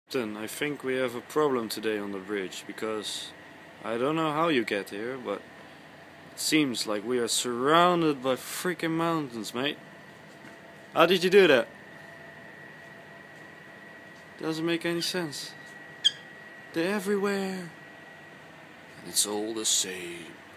Captain, I think we have a problem today on the bridge, because I don't know how you get here, but it seems like we are surrounded by freaking mountains, mate. How did you do that? Doesn't make any sense. They're everywhere. And it's all the same.